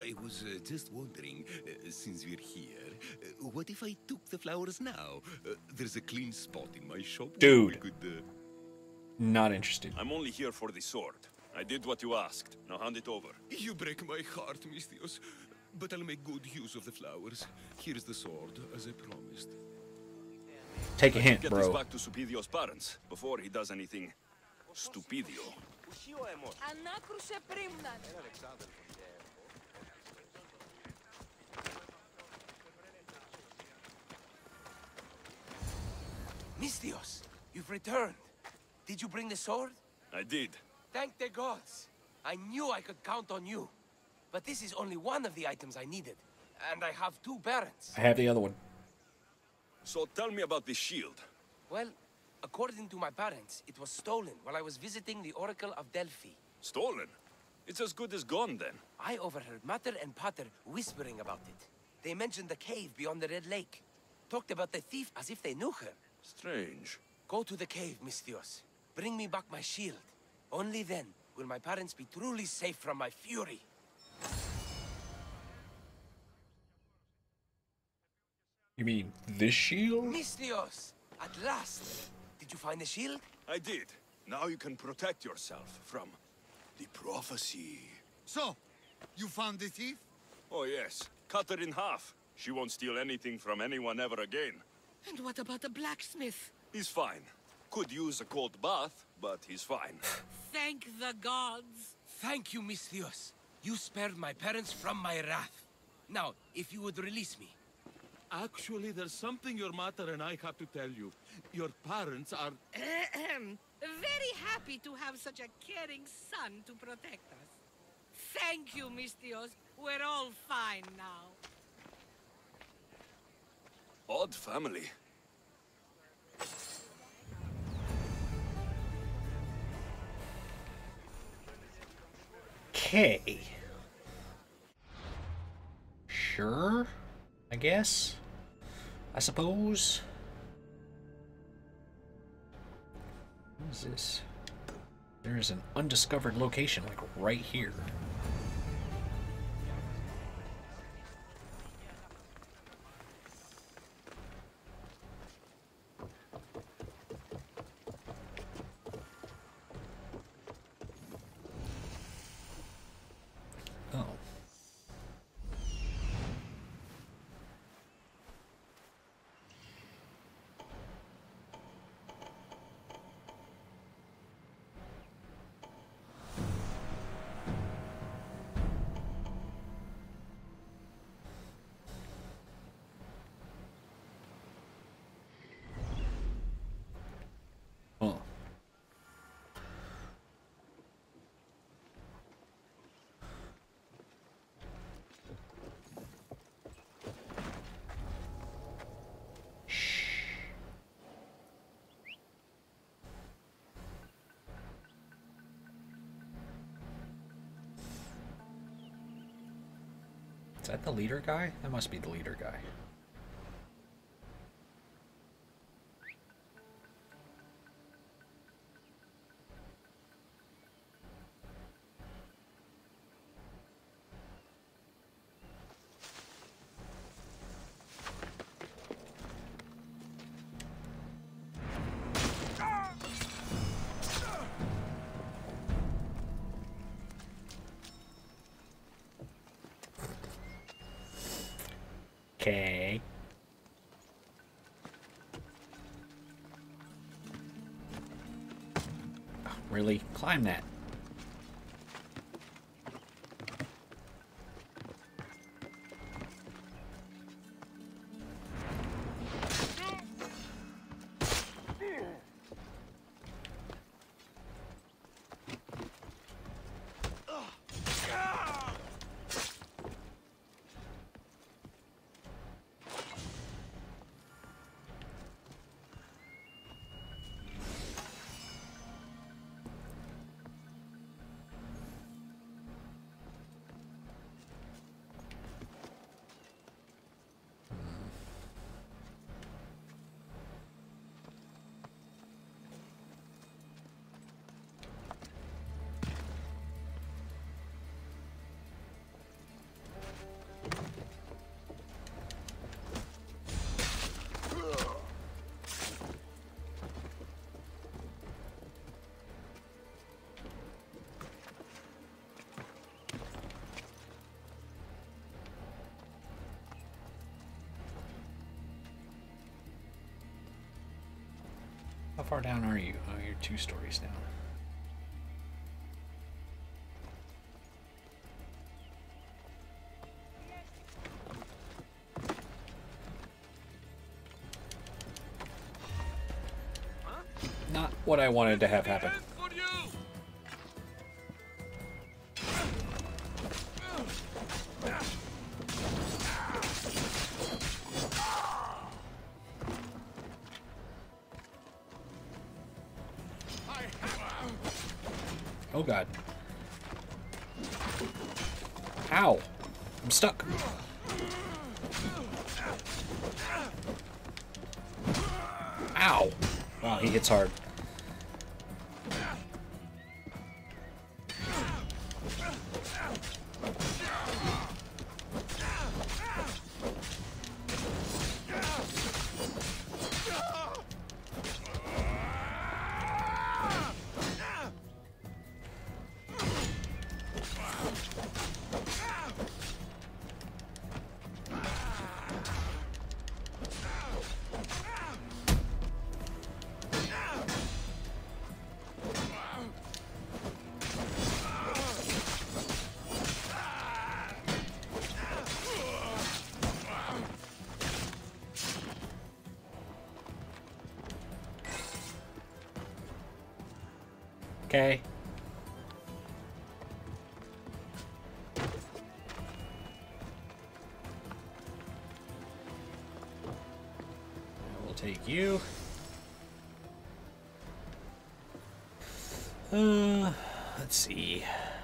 I was just wondering, since we're here, what if I took the flowers now? There's a clean spot in my shop where we Dude. could... Not interested. I'm only here for the sword. I did what you asked. Now hand it over. You break my heart, Misthios. But I'll make good use of the flowers. Here's the sword, as I promised. Take a hint, Get this bro. back to Supidio's parents before he does anything stupidio. Ανάκρουσε πρίμναν. Misthios, you've returned. Did you bring the sword? I did. Thank the gods. I knew I could count on you. But this is only one of the items I needed. And I have two parents. I have the other one. So tell me about the shield. Well, according to my parents, it was stolen while I was visiting the Oracle of Delphi. Stolen? It's as good as gone then. I overheard Mater and Pater whispering about it. They mentioned the cave beyond the Red Lake. Talked about the thief as if they knew her. Strange. Go to the cave, Misthios. Bring me back my shield. Only then will my parents be truly safe from my fury. You mean this shield? Misthios! At last! Did you find the shield? I did. Now you can protect yourself from the prophecy. So, you found the thief? Oh yes. Cut her in half. She won't steal anything from anyone ever again. And what about the blacksmith? He's fine. Could use a cold bath, but he's fine. Thank the gods. Thank you, Misthios. You spared my parents from my wrath. Now, if you would release me. Actually, there's something your mother and I have to tell you. Your parents are... Ahem. Very happy to have such a caring son to protect us. Thank you, Misthios. We're all fine now. Odd family. Okay. Sure, I guess. I suppose. What is this? There's an undiscovered location, like right here. Oh. Huh. Is that the leader guy? That must be the leader guy. Okay. Really? Climb that. far down are you? Oh, you're 2 stories down. Not what I wanted to have happen. Oh god. Ow! I'm stuck. Ow! Wow, he hits hard. Okay. I will take you. Let's see.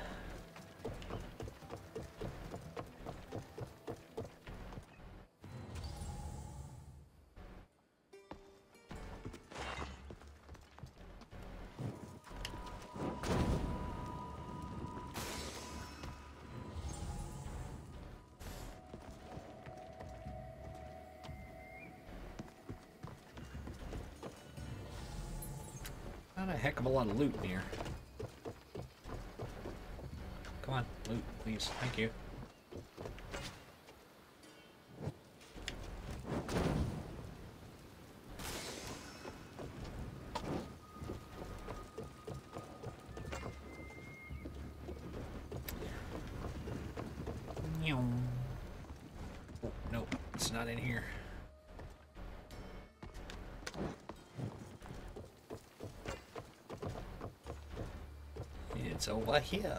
Not a heck of a lot of loot in here. Come on, loot, please. Thank you. Oh, no, it's not in here. It's over here.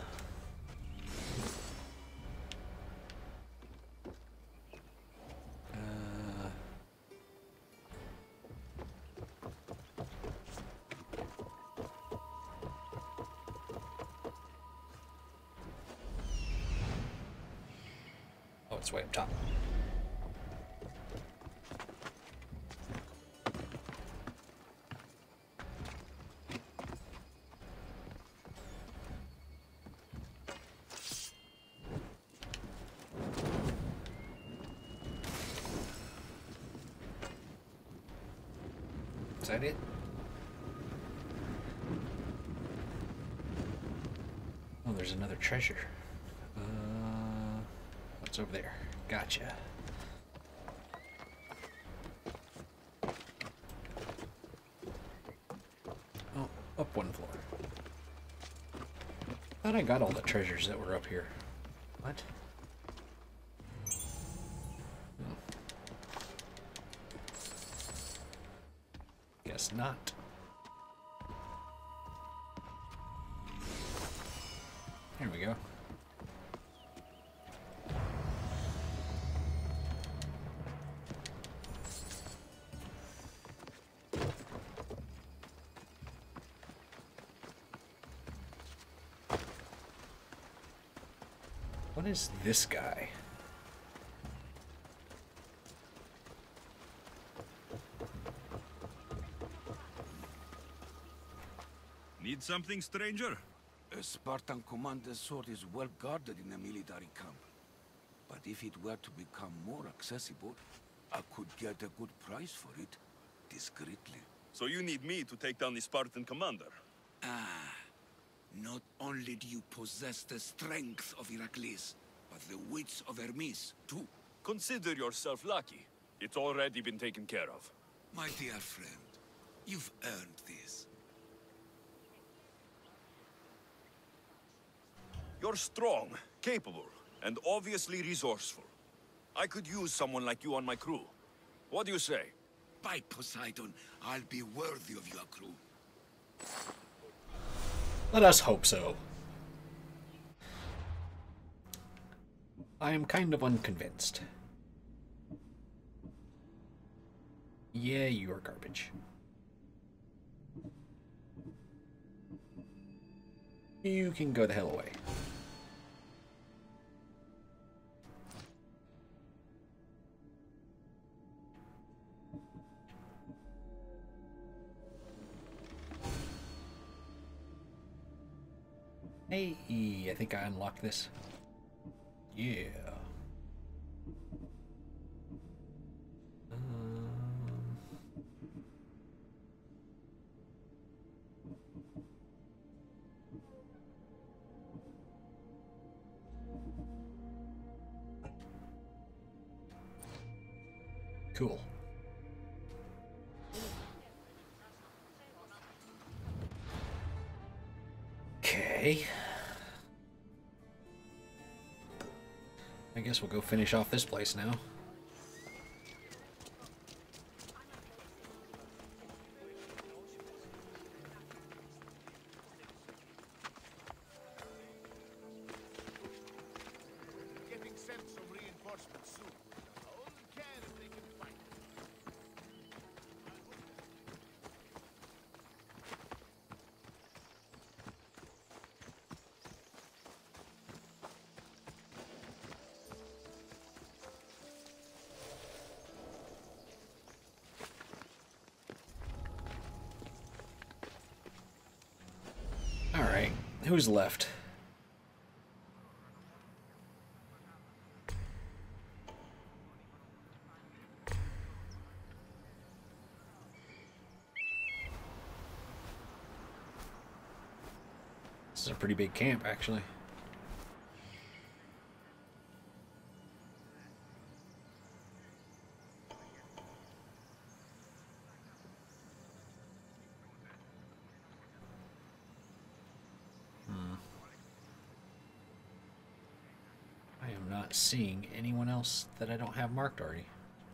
Oh, it's way up top. Is that it? Oh, there's another treasure. What's over there? Gotcha. Oh, up 1 floor. Thought I got all the treasures that were up here. What? Guess not. Here we go. What is this guy? Need something, stranger? A Spartan commander's sword is well guarded in a military camp. But if it were to become more accessible, I could get a good price for it, discreetly. So you need me to take down the Spartan commander? Ah, not only do you possess the strength of Heracles, but the wits of Hermes, too. Consider yourself lucky. It's already been taken care of. My dear friend, You've earned this. You're strong, capable, and obviously resourceful. I could use someone like you on my crew. What do you say? By Poseidon, I'll be worthy of your crew. Let us hope so. I am kind of unconvinced. Yeah, you're garbage. You can go the hell away. Hey, I think I unlocked this. Yeah. Cool. Okay. I guess we'll go finish off this place now. Getting sent some reinforcements soon. Only can if they can fight. All right, who's left? This is a pretty big camp, actually. I am not seeing anyone else that I don't have marked already.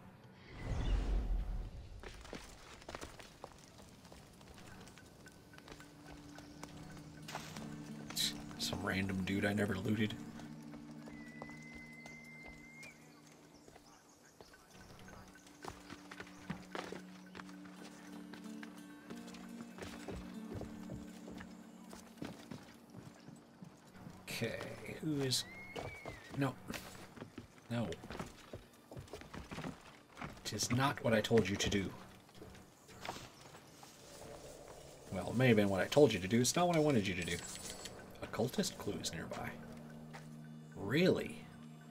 Some random dude I never looted. Okay, who is... No. No. It is not what I told you to do. Well, it may have been what I told you to do. It's not what I wanted you to do. Occultist clues nearby. Really?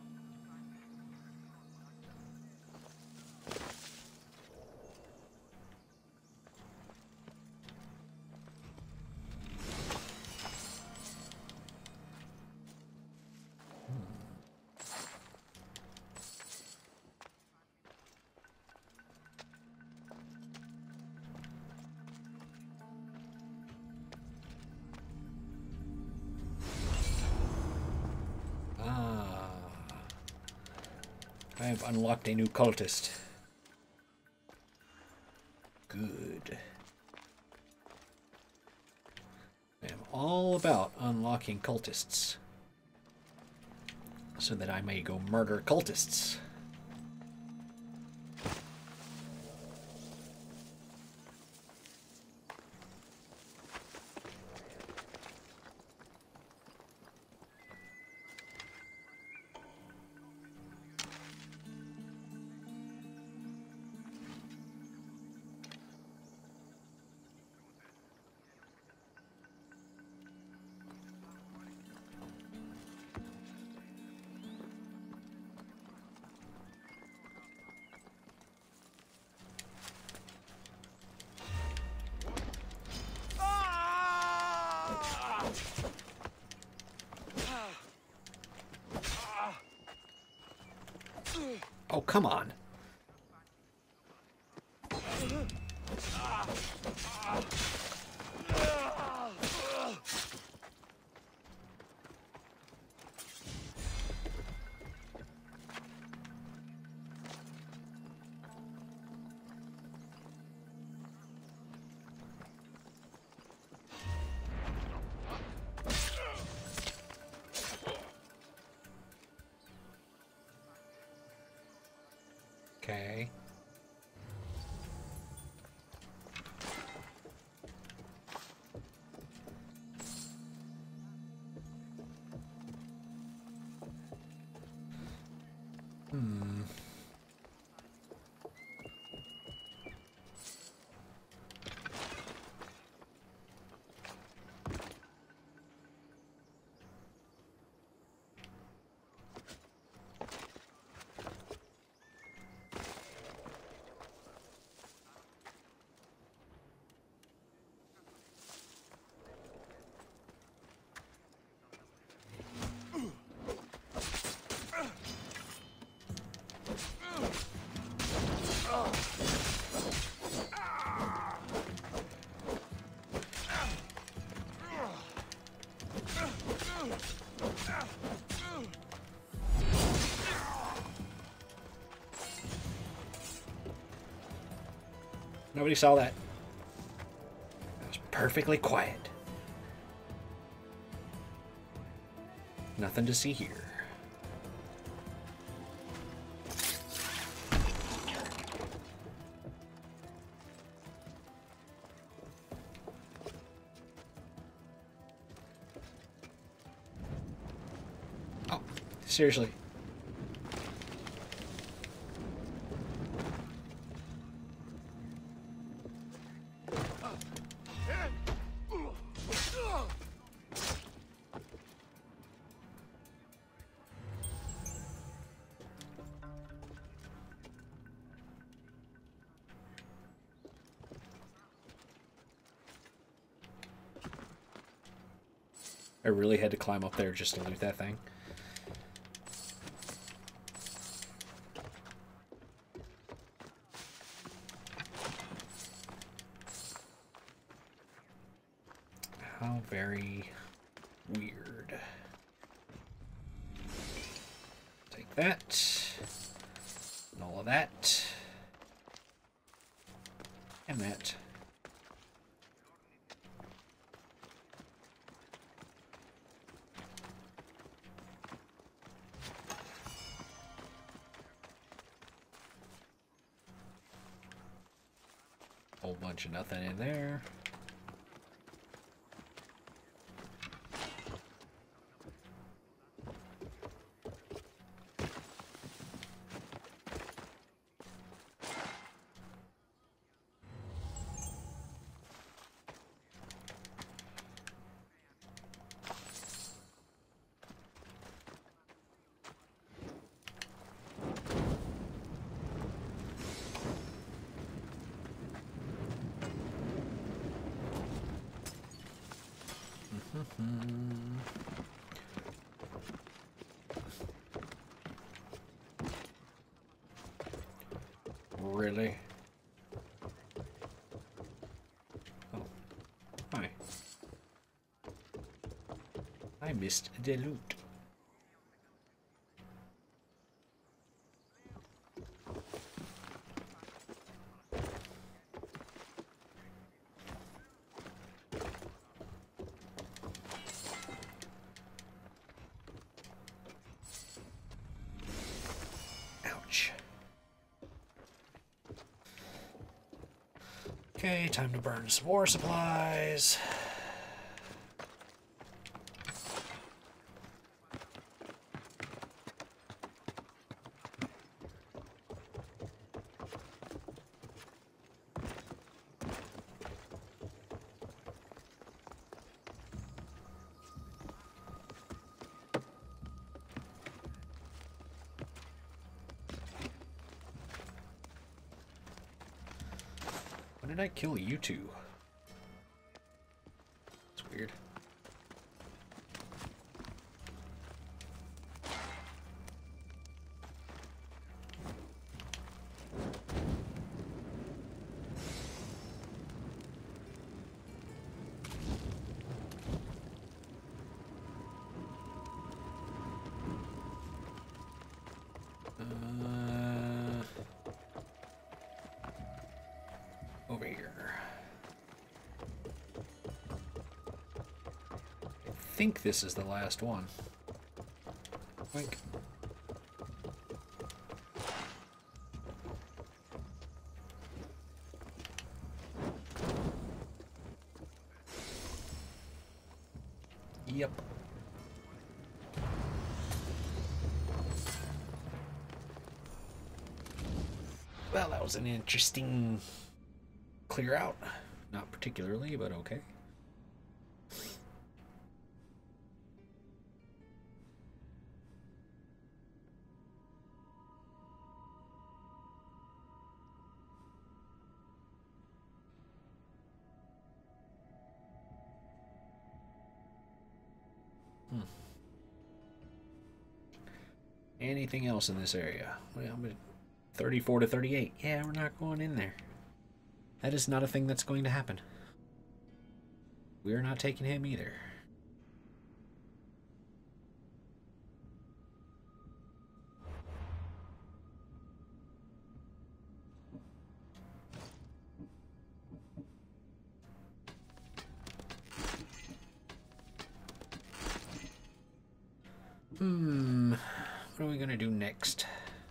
I have unlocked a new cultist. Good. I am all about unlocking cultists, so that I may go murder cultists. Oh, come on. Okay. Nobody saw that. It was perfectly quiet. Nothing to see here. Oh, seriously. I really had to climb up there just to loot that thing. How very weird. Take that. And all of that. And that. Whole bunch of nothing in there. Really? Oh. Hi. I missed the loot. Ouch. Okay, time to burn some more supplies. When did I kill you two? It's weird. Over here. I think this is the last one. Wink. Yep. Well, that was an interesting clear out. Not particularly, but okay. Anything else in this area? Well, I'm at 34 to 38. Yeah, we're not going in there. That is not a thing that's going to happen. We're not taking him either. What are we gonna do next?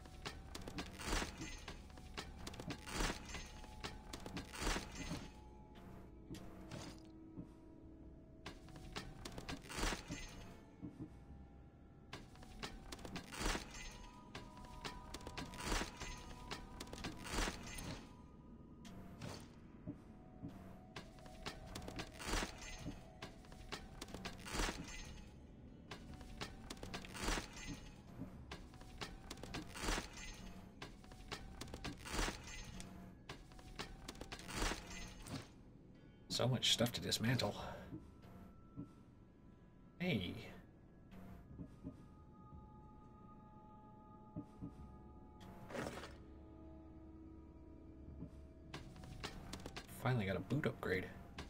So much stuff to dismantle. Hey. Finally got a boot upgrade.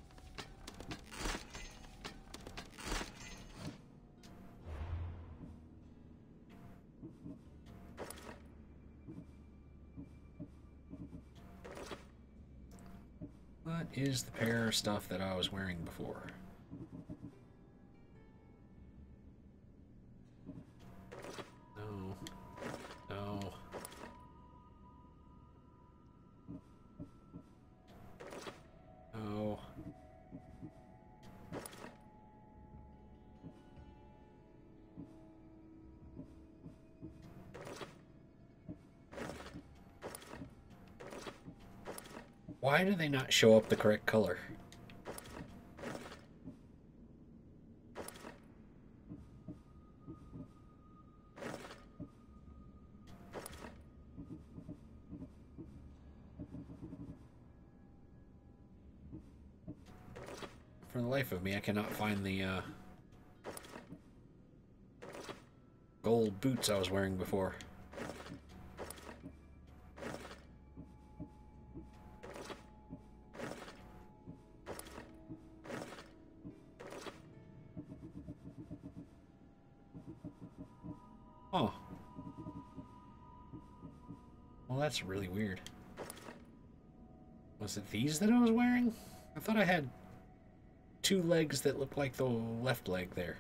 What is the pair of stuff that I was wearing before? No. No. No. Why do they not show up the correct color? For the life of me, I cannot find the gold boots I was wearing before. Oh. Well, that's really weird. Was it these that I was wearing? I thought I had two legs that looked like the left leg there.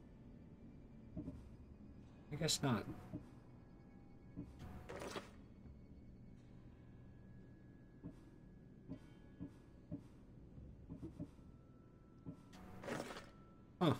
I guess not. Huh.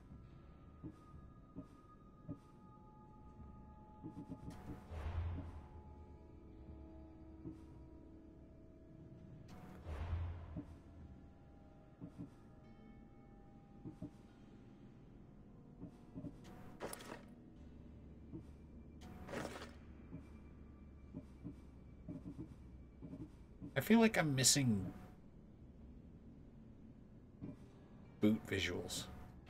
I feel like I'm missing boot visuals.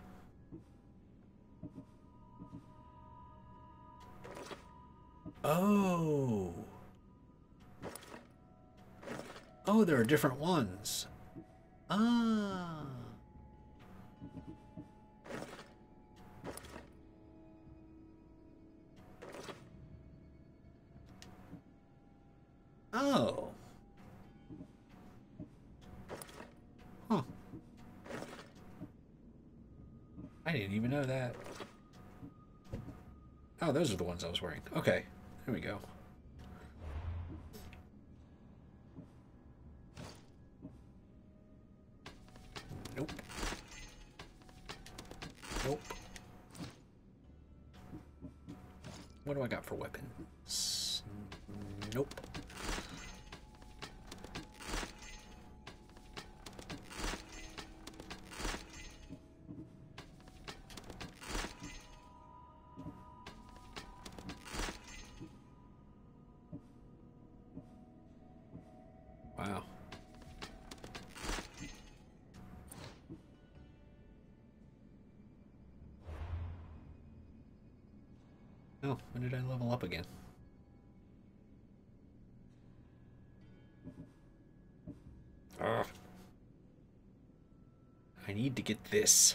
Oh. Oh, there are different ones. Ah. Oh. Huh. I didn't even know that. Oh, those are the ones I was wearing. Okay, there we go. Nope. Nope. What do I got for weapons? Nope. Wow. Oh, when did I level up again? Ugh. I need to get this.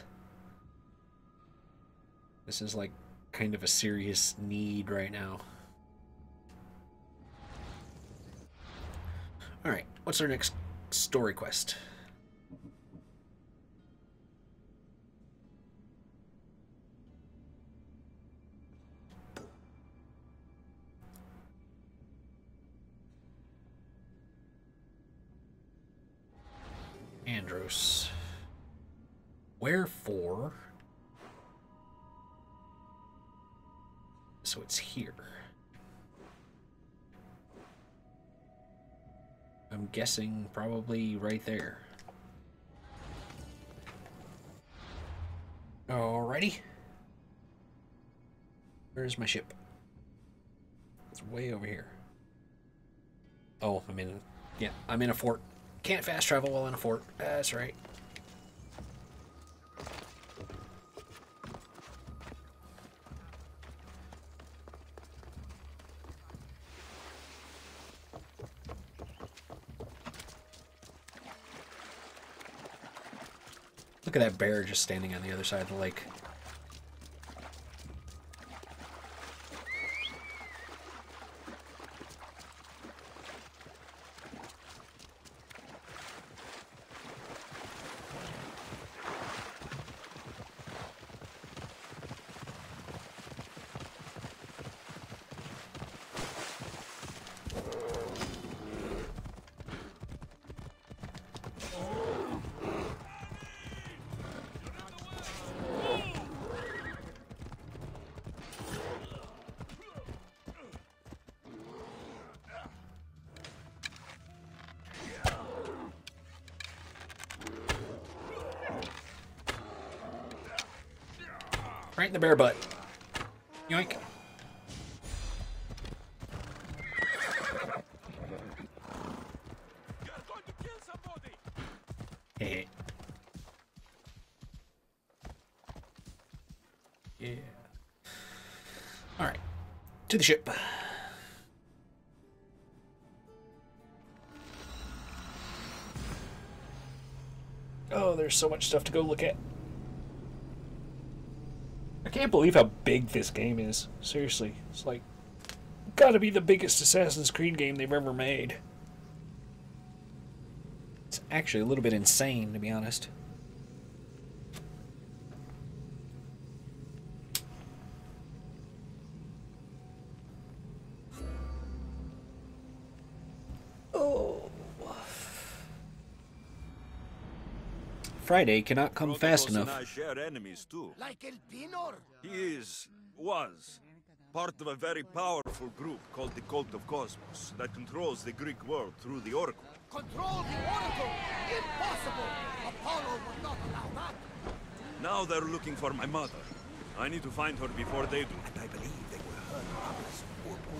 This is like kind of a serious need right now. Alright, what's our next story quest? Andros. Wherefore? So it's here. I'm guessing probably right there. Alrighty. Where's my ship? It's way over here. Oh, I'm in a fort. Can't fast travel while in a fort. That's right. Look at that bear just standing on the other side of the lake. Right in the bear butt. Yoink. You're going to kill somebody. Hey. Yeah. Alright. To the ship. Oh, there's so much stuff to go look at. I can't believe how big this game is. Seriously. It's like, gotta be the biggest Assassin's Creed game they've ever made. It's actually a little bit insane, to be honest. Oh. Friday cannot come fast enough. And I share enemies too. Like El Pinor? He was part of a very powerful group called the Cult of Cosmos that controls the Greek world through the Oracle. Control the Oracle? Impossible! Apollo would not allow that. Now they're looking for my mother. I need to find her before they do. And I believe they were her brothers who